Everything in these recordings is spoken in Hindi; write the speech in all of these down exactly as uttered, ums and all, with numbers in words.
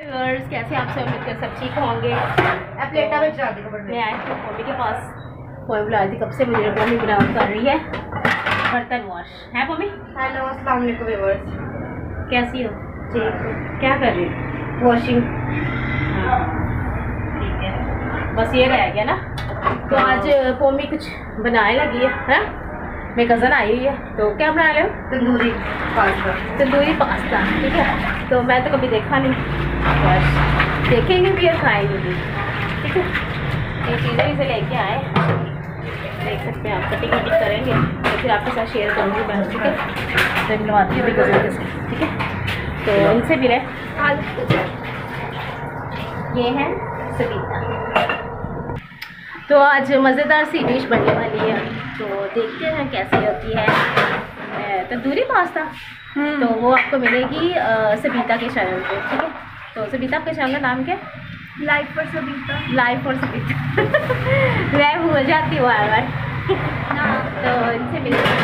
व्यूअर्स, कैसे आप सब मिलकर सब ठीक होंगे। प्लेटा में चढ़ा दे। मैं आई थी मम्मी के पास, फोन बुला रही थी कब से, मुझे मम्मी बुला कर रही है बर्तन वॉश है। मम्मी हेलो, अस्सलाम वालेकुम व्यूअर्स, कैसी हो? ठीक। क्या कर रही हो? वॉशिंग। हाँ ठीक है, बस ये रह गया ना। तो आज मम्मी कुछ बनाने लगी है, है? मेरी कज़न आई हुई है, तो क्या बना रहे हो? तंदूरी पास्ता। तंदूरी पास्ता, ठीक है। तो मैं तो कभी देखा नहीं, बस देखेंगे भी और खाएंगे भी, ठीक है। ये चीज़ें इसे लेके आए, देख सकते हैं आप। कटिंग वटिंग करेंगे तो फिर आपके साथ शेयर करूँगी मैं, ठीक है। तो मिलवाती हूँ कज़न के साथ, ठीक है। तो इनसे मिले। ये है सबीता। तो आज मज़ेदार सी डिश बनने वाली है, तो देखते हैं कैसी होती है तंदूरी पास्ता। तो वो आपको मिलेगी सबीता के चैनल पे, ठीक है। तो सबीता आपके चैनल का नाम क्या? Life for Sabita. Life for Sabita मैं भूल जाती हूँ बार बार। तो इनसे मिलेगी,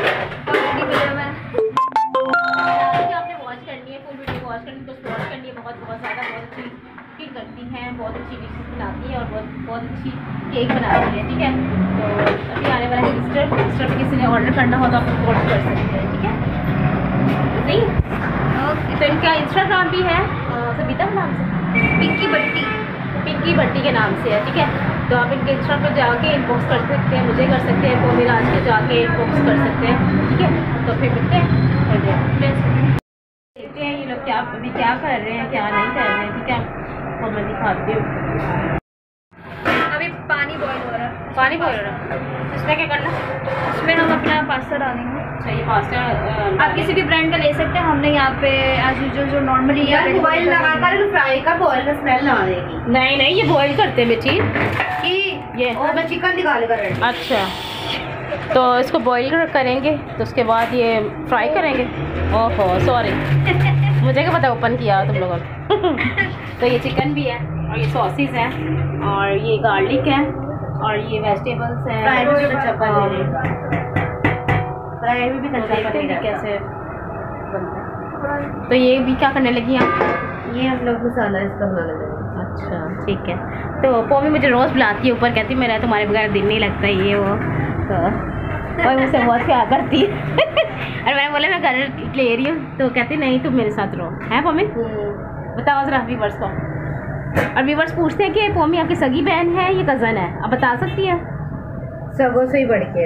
आपने वॉच करनी है, फुल वीडियो वॉच करनी है, तो वॉच करनी है। बहुत बहुत ज़्यादा बहुत अच्छी कुकिंग करती हैं, बहुत अच्छी डिशेस बनाती है और बहुत बहुत अच्छी केक बनाती है, ठीक है। तो अभी आने वाला है ईस्टर, ईस्टर में किसी ने ऑर्डर करना हो तो आप ऑर्डर कर सकते हैं, ठीक है। नहीं ओके। तो इनका इंस्टाग्राम भी है सबीता के नाम से, पिंकी बट्टी, पिंकी बट्टी के नाम से है, ठीक है। तो आप इनके इंस्टाग्राम पर जाके इनबॉक्स कर सकते हैं, मुझे कर सकते हैं, कोमी राज के जाके इनबॉक्स कर सकते हैं, ठीक है। तो फिर मिलते हैं और देखते हैं ये लोग क्या अभी क्या कर रहे हैं, क्या नहीं कर रहे हैं, ठीक है। और मैं दिखाती हूँ। अभी पानी बॉईल हो रहा है। पानी बॉईल हो रहा है, इसमें क्या करना? इसमें हम अपना पास्ता डालेंगे। अच्छा, ये पास्ता आप किसी भी ब्रांड का ले सकते हैं। हमने यहाँ पे एज यूजुअल जो नॉर्मली बॉईल लगाकर फ्राई का बॉईल का स्मेल ना आएगी। नहीं नहीं, ये बॉईल करते हैं बेची कि ये और मैं चिकन निकाल कर। अच्छा, तो इसको बॉईल करेंगे तो उसके बाद ये फ्राई करेंगे। ओहो सॉरी मुझे क्या पता ओपन किया तुम लोगों ने। तो ये चिकन भी है और ये सॉसेस है और ये गार्लिक है और ये वेजिटेबल्स है। फ्राई भी कच्चा पनीर, फ्राई भी कच्चा पनीर कैसे बनता है। तो ये भी क्या करने लगी आप? ये हम लोग मसाला इसका बनाने लगे। अच्छा ठीक है। तो पोमी मुझे रोज़ बुलाती है ऊपर, कहती मेरा तुम्हारे बगैर दिन नहीं लगता ये वो, तो और मुझसे बहुत प्यार करती है। और मैंने बोला मैं घर ले रही हूँ, तो कहती नहीं तुम मेरे साथ रहो, है पोमी? बताओ ज़रा व्यूवर्स को। और व्यूवर्स पूछते हैं कि पोमी आपकी सगी बहन है या कज़न है, आप बता सकती हैं? सगों से ही बढ़ के।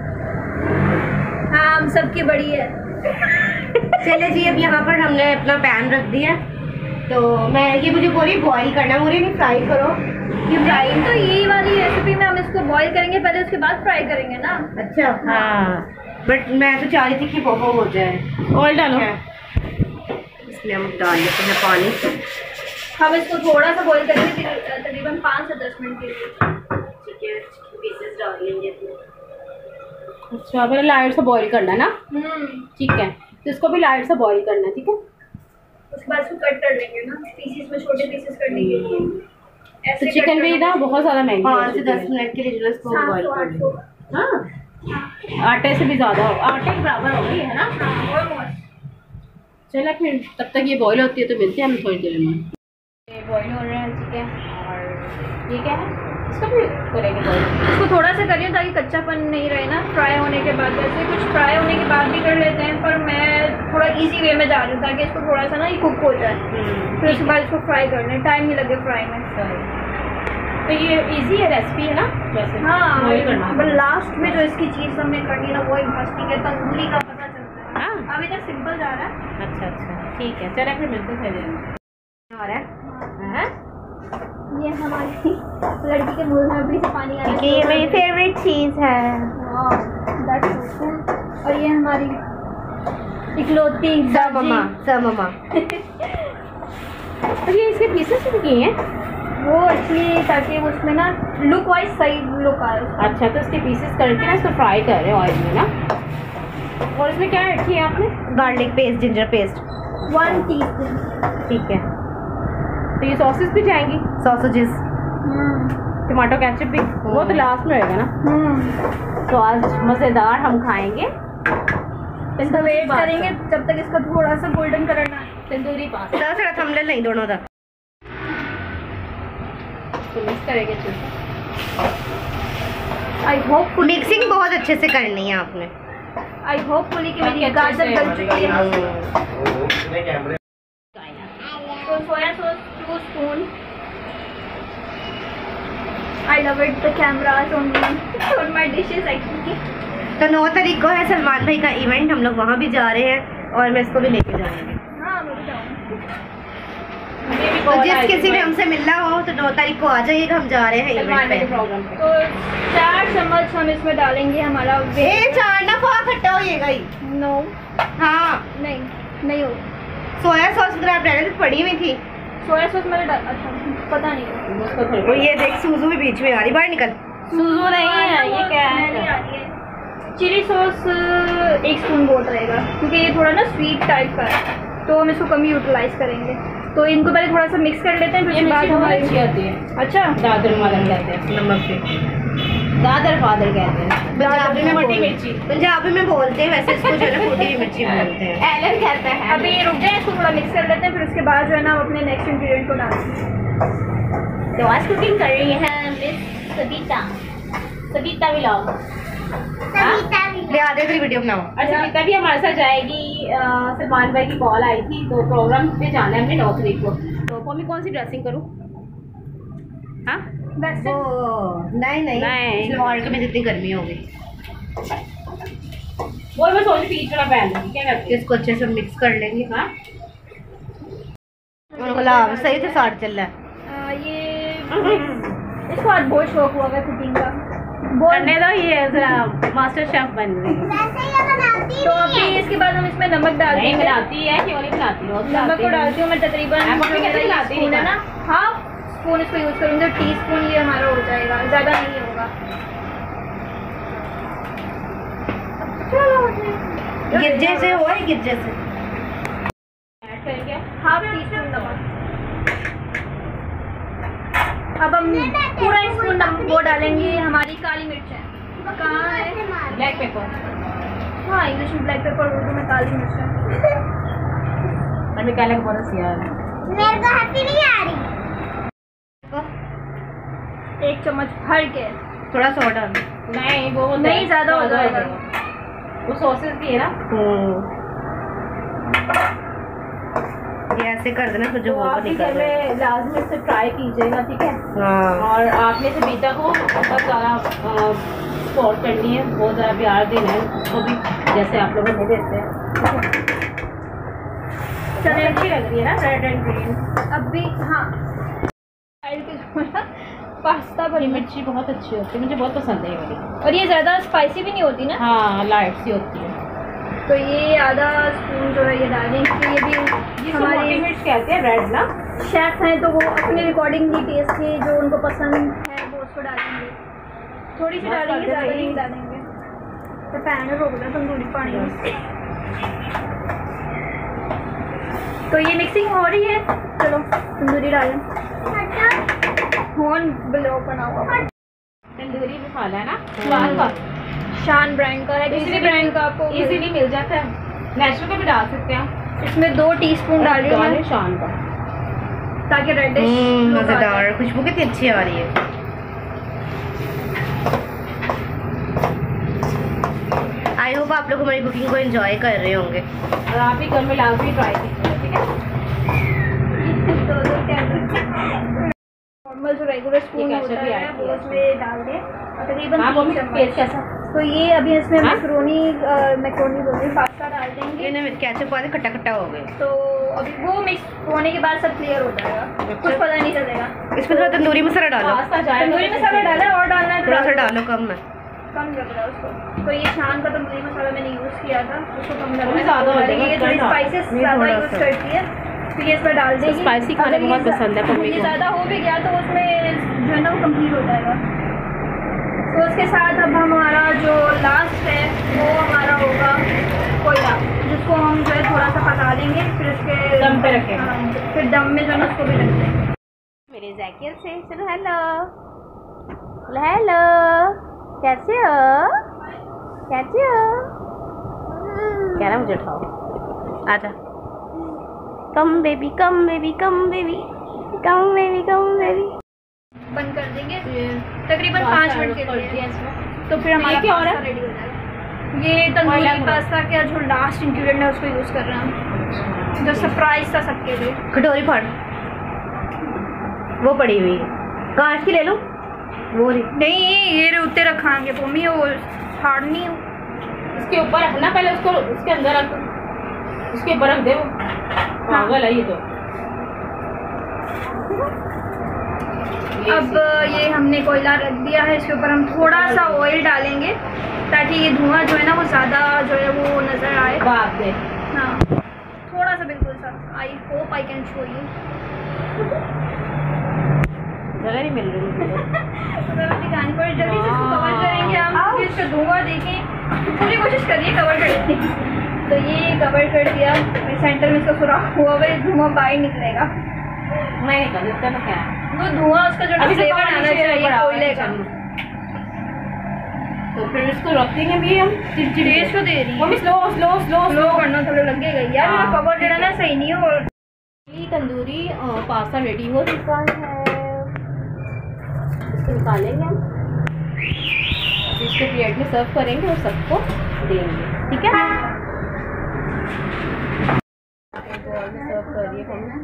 हाँ, हम सबकी बड़ी है। चले जी, अब यहाँ पर हमने अपना पैन रख दिया। तो मैं ये मुझे बोली बॉईल करना, मुझे नहीं फ्राई करो। ये फ्राई तो यही वाली रेसिपी में हम इसको बॉईल करेंगे पहले, उसके बाद फ्राई करेंगे ना। अच्छा हाँ, बट मैं तो चाह रही थी कि वो हो जाए। ऑयल डालो, इसलिए हम डाल देते हैं पानी। हम इसको थोड़ा सा बॉईल करेंगे तकरीबन पाँच से दस मिनट के लिए, ठीक है। पीसेस डाल लेंगे। अच्छा पहले लाइट से बॉईल करना है ना? ठीक है, तो इसको भी लाइट से बॉईल करना है, ठीक है। उसके बाद इसको कट कर लेंगे ना पीसेस में, छोटे पीसेस करने के लिए। तो चिकन भी ना बहुत ज़्यादा महंगी है, पाँच से दस मिनट के लिए जो इसको बॉईल कर लेंगे। हाँ, आटे से भी ज़्यादा, आटे के बराबर हो गई है ना। चलो फिर तब तक ये बॉईल होती है तो मिलते हैं हम थोड़ी देर में। ये बॉईल हो रहा है, ठीक है। और ये क्या है, इसको भी करेंगे बॉईल। इसको थोड़ा सा करिए ताकि कच्चापन नहीं रहे ना फ्राई होने के बाद। वैसे कुछ फ्राई होने के बाद भी कर लेते हैं, पर मैं थोड़ा इजी वे में जा रही हूँ ताकि इसको थोड़ा सा ना ये कुक हो जाए, फिर उसके बाद इसको फ्राई करने टाइम नहीं लगे फ्राई में। तो ये इजी है रेसिपी है ना वैसे? हाँ, पर लास्ट में जो इसकी चीज़ हमने करनी ना वो इंटरेस्टिंग है, तंदूरी का पता चलता है। हाँ अभी तक सिंपल जा रहा है। अच्छा अच्छा ठीक है, चलो फिर मिलते हैं। और है ये हमारी लड़की के मुंह में भी से पानी आ रहा है, ये मेरी फेवरेट चीज़ है। और ये हमारी इकलौती मम्मा मम्मा। और ये इसके पीसेस भी किए हैं वो इसलिए ताकि उसमें ना लुक वाइज सही लुक आए। अच्छा, तो इसके पीसेस करके ना इसको फ्राई कर रहे हैं ऑयल में ना। और इसमें क्या ऐड किया आपने? Garlic paste, ginger paste one teaspoon, ठीक है। तो ये सॉसेस भी जाएंगी, सॉसेजेस, टमाटो केचप भी, वो तो लास्ट में होएगा ना। तो आज मज़ेदार हम खाएंगे, इसका वेट करेंगे जब तक इसका थोड़ा सा गोल्डन कलर ना आए। तंदूरी पास्ता थंबनेल नहीं दोनों तक। इसको मिक्स करेंगे अच्छे से। आई होप मिक्सिंग बहुत अच्छे से करनी है आपने। आई होपफुली कि मेरी बाकी अच्छे गाजर से गल चुकी है। तो soya sauce two spoon. I love it the cameras only for my dishes actually. तो नौ तारीख को है सलमान भाई का इवेंट, हम लोग वहाँ भी जा रहे हैं और मैं इसको भी लेके जाऊँगी। हाँ मैं भी जाऊँगी। तो जिस किसी ने हमसे मिलना हो तो नौ तारीख को आ जाइएगा, हम जा रहे हैं इवेंट पे। प्रोग्राम पे। तो चार चम्मच हम इसमें डालेंगे हमारा वे। ए चार ना फा खट्टा होइएगा ही। नो हाँ नहीं नहीं हो। सोया सॉस वगैरह पहले तो पड़ी हुई थी। सोया सॉस मैंने डाल अच्छा पता नहीं। उसको थोड़ी और ये देख सूजू भी बीच में आ रही, बाहर निकल। सूजू नहीं है, ये क्या नहीं आ है? रही है। चिली सॉस एक स्पून बहुत रहेगा क्योंकि ये थोड़ा ना स्वीट टाइप का है, तो हम इसको कम यूटिलाइज करेंगे। तो इनको पहले थोड़ा सा मिक्स कर लेते हैं, फिर ये उसके बाद मिर्ची बहुत हमारी अच्छी आती है। अच्छा दादर मादर कहते हैं, नमक से दादर फादर कहते हैं। पंजाबी में मोटी बोल- मिर्ची। पंजाबी में बोलते हैं वैसे इसको जो है ना मोटी हुई मिर्ची बोलते हैं। एलन कहते हैं। अभी रुक जाए, इसको थोड़ा मिक्स कर लेते हैं, फिर उसके बाद जो है ना हम अपने नेक्स्ट इंग्रेडिएंट को डालेंगे। तो आज कुकिंग कर रही है मिस सबिता सबिता व्लॉग। ले आ दे तेरी वीडियो बनाओ। अच्छा सबिता भी हमारे साथ जाएगी। अ, सलमान भाई की कॉल आई थी तो प्रोग्राम पे जाना है हमने नौ तारीख को। तो मम्मी कौन सी ड्रेसिंग करूँ? हाँ वैसे वो नहीं नहीं नहीं। सलवार में जितनी गर्मी होगी वो मैं सोच पीच वाला पहन लूँगी, क्या करती है? इसको अच्छे से मिक्स कर लेंगे। हाँ गुलाब सही से साठ चल रहा है। आ, ये इसको आज बहुत शौक हुआ है कुकिंग का। बहुत करने दो, ये जरा मास्टर शेफ बन रही है। तो अभी इसके बाद हम इसमें नमक डाल नहीं देंगे। बनाती है, क्यों नहीं बनाती? रोज नमक को डालती हूँ मैं तकरीबन आप जो अपने मेरा कैसे ये बनाती स्पून है हैं? ना, हाफ स्पून इसको यूज़ करूँगी, टी स्पून ये हमारा हो जाएगा, ज़्यादा नहीं होगा। गिज्जे से हो है गिज्जे से। ऐड करेंगे। हाफ टी स्पून नमक। अब हम पूरा स्पून नमक वो डालेंगे। हमारी काली मिर्च है, कहाँ है? Black pepper. हाँ इंग्लिश में ब्लैक पेपर, उर्दू में काली मिर्च है। अभी काले बरस यार मेरे को हंसी नहीं आ रही। एक चम्मच भर के। थोड़ा सा डाल। नहीं वो होता नहीं, है, ज़्यादा हो जाएगा। वो सॉसेस भी है ना। ये ऐसे कर देना तो जो तो होगा आप भी निकल घर जाएगा। में लाजमी से ट्राई कीजिएगा, ठीक है? हाँ और आपने से बीता को बहुत ज़्यादा सपोर्ट करनी है, बहुत ज़्यादा प्यार देना है उसको भी, जैसे आप लोग हमें देते हैं। चलिए अच्छी लग रही है ना रेड एंड ग्रीन। अब भी हाँ पास्ता ये बनी। मिर्ची बहुत अच्छी होती है, मुझे बहुत पसंद है ये वाली। और ये ज़्यादा स्पाइसी भी नहीं होती ना, हाँ लाइट सी होती है। तो ये आधा स्पून जो है ये डालेंगे क्योंकि ये भी जिसको मोटी हमारे मिर्च कहते हैं, रेड ना। शेफ हैं तो वो अपने अकॉर्डिंगली टेस्ट के जो उनको पसंद है वो उसको डालेंगे। थोड़ी सी बस डालेंगे, कर दे ज़्यादा भाई। नहीं डालेंगे। तो पैन रोक दे तंदूरी पानी में। तो ये मिक्सिंग हो रही है, चलो तंदूरी डालें। फोन ब्लॉग बना हुआ तंदूरी मसाला है ना, स्वाद का। शान ब्रांड का है, किसी भी ब्रांड का आपको इजीली मिल जाता है। नेचुरल का भी डाल सकते हैं। इसमें दो टीस्पून डाल रही हूँ मैं, शान का। ताकि रेडिश मजेदार खुशबू कितनी अच्छी आ रही है। आई होप आप लोग हमारी कुकिंग को एंजॉय कर रहे होंगे। और आप भी घर में लाजमी ट्राई कीजिए, ठीक है? नॉर्मल जो रेगुलर स्पून ये होता कैचअप भी है ऐड वो किया उसमें डाल दें और तकरीबन हाँ तीन मम्मी चम्मच। टेस्ट कैसा? तो ये अभी इसमें हाँ? मैक्रोनी मैक्रोनी बोलते हैं पास्ता डाल देंगे। ये ना कैचअप वाले खट्टा खट्टा हो गए। तो अभी वो मिक्स होने के बाद सब क्लियर हो जाएगा, कुछ पता नहीं चलेगा। इसमें थोड़ा तंदूरी मसाला डालो, पास्ता जाए तंदूरी मसाला डाला है और डालना है थोड़ा सा डालो कम है। कम लग रहा है उसको। तो ये शान का तंदूरी मसाला मैंने यूज़ किया था, उसको कम लग वो भी रहा है। ज़्यादा हो और जाएगा, ये थोड़ी थोड़ा। स्पाइसेस ये ज़्यादा थोड़ा यूज़ सा। करती है, तो ये इसमें डाल देंगे। स्पाइसी खाना अगर बहुत ये पसंद है मम्मी ये को। ज़्यादा हो भी गया तो उसमें जो है ना वो कम्प्लीट हो जाएगा। तो उसके साथ अब हमारा जो लास्ट है वो हमारा होगा कोयला, जिसको हम जो है थोड़ा सा पका देंगे, फिर उसके दम पे रखेंगे। हाँ, फिर दम में जो है ना उसको भी रख देंगे। मेरे जैकियल से चलो हेलो हेलो, कैसे हो कैसे हो? कह रहा मुझे उठाओ, आजा। Come baby come baby come baby come baby come baby. बंद कर देंगे ये तकरीबन पास्ता पाँच मिनट के कर लिए। दिया इसमें। तो फिर हमारा क्या हो रहा पास्ता है? रेडी हो जाएगा। ये तंदूरी अलग हो। पास्ता का जो लास्ट इंग्रेडिएंट है उसको यूज़ कर रहे हैं, जो सरप्राइज था सबके लिए। कटोरी फाड़, वो पड़ी हुई है, कांच की ले लो। वो रही। नहीं ये उत्ते रखांगे मम्मी, वो फाड़नी हो। इसके ऊपर रखना पहले, उसको उसके अंदर रख, उसके ऊपर रख दे। वो पागल है ये तो। अब ये हमने कोयला रख दिया है, इसके ऊपर हम थोड़ा सा ऑयल डालेंगे ताकि ये धुआं जो है ना वो ज़्यादा जो है वो नज़र आए। बाप दे। हाँ थोड़ा सा, बिल्कुल सा। I hope I can show you. जगह नहीं मिल रही मुझे। दिखानी पड़े, जल्दी से इसको कवर करेंगे हम, फिर इसका धुआं देखें। पूरी कोशिश करिए कवर करने की। तो ये कवर कर दिया, सेंटर में इसका सुराख हुआ हुआ, धुआं बाहर निकलेगा। मैं नहीं कर देता ना क्या। वो धुआं उसका जो अभी से फ्लेवर पानी आना शेयर चाहिए बढ़ाओ कोयले का। तो फिर इसको रख देंगे भी हम चिड़चिड़ी। तेज को दे रही मम्मी है, स्लो स्लो स्लो स्लो करना थोड़ा लगेगा यार, हाँ, मेरा कवर जो है ना सही नहीं है। और ये तंदूरी अ, पास्ता रेडी हो चुका है। इसको निकालेंगे हम, इसको प्लेट में सर्व करेंगे और सबको देंगे, ठीक है। सर्व करिए हमने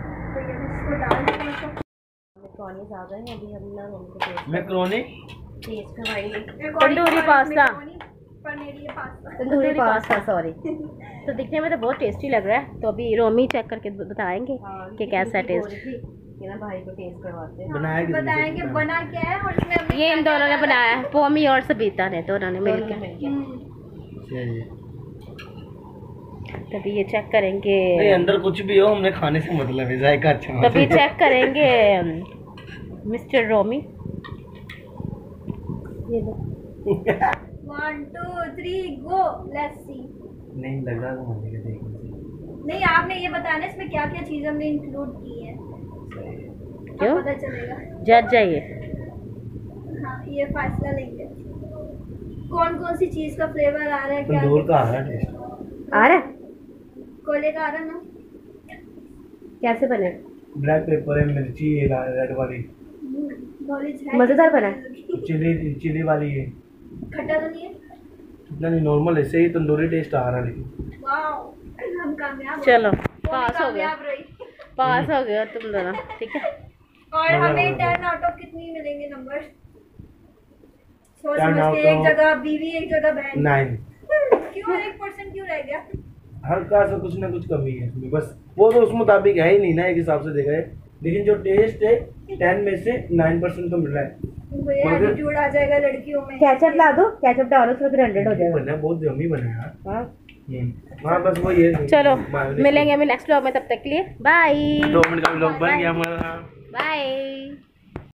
मैक्रोनीज आ गए हैं, अभी हम ना उनको मैक्रोनी टेस्ट करवाएंगे। Tandoori pasta. Paneer pasta. Tandoori pasta, sorry. तो दिखने में तो बहुत टेस्टी लग रहा है, तो अभी रोमी चेक करके बताएंगे कि कैसा टेस्ट। ये ना भाई को टेस्ट करवाते हैं। बनाया किसने? बताएं कि बना क्या है और इसमें हमने ये इन दोनों ने बनाया है, पोमी और सबिता ने, दोनों ने मिलकर। हम्म, चाहिए। तभी ये चेक करेंगे, नहीं अंदर कुछ भी हो, हमने खाने से मतलब है, जायका अच्छा होना तभी चाहिए। चेक करेंगे मिस्टर रोमी। ये लो। One two three go, let's see. नहीं लग रहा तो मजे के देखने से। नहीं आपने ये बताना है इसमें क्या क्या चीज़ हमने इंक्लूड की है, क्यों? पता चलेगा। जज जाइए। हाँ ये फैसला लेंगे कौन कौन सी चीज़ का फ्लेवर आ रहा है, क्या तंदूर का आ रहा है टेस्ट। आ रहा है? कोयले का आ रहा है ना। कैसे बने? ब्लैक पेपर है, मिर्ची है रेड वाली, नॉलेज है। मजेदार बना है? चिली चिली वाली है। खट्टा तो नहीं है? इतना नहीं, नॉर्मल ऐसे ही तंदूरी टेस्ट आ रहा है लेकिन। वाओ हम कामयाब हो चलो गए। वो भी पास हो गया, कामयाब रही। पास हो गया तुम दोनों, ठीक है। और मजा हमें मजा। टेन आउट ऑफ कितनी मिलेंगे नंबर? सोच ten समझ out के एक of- जगह बीवी एक जगह बहन। नाइन। क्यों एक परसेंट क्यों रह गया? हल्का सा कुछ ना कुछ कमी है इसमें, बस वो तो उस मुताबिक है ही नहीं ना, एक हिसाब से देखा है, लेकिन जो टेस्ट है टेन में से नाइन परसेंट तो मिल रहा है। भैया मगर- एटीट्यूड आ जाएगा लड़कियों में। केचप ला दो, केचप डालो तो फिर हंड्रेड हो जाएगा। बना है, बहुत जमी बना है यार। हाँ। हम्म। हाँ बस वो ये चलो मायोनीज- मिलेंगे अभी नेक्स्ट व्लॉग में, तब तक के लिए बाय दो मिनट का व्लॉग बन गया हमारा। बाय।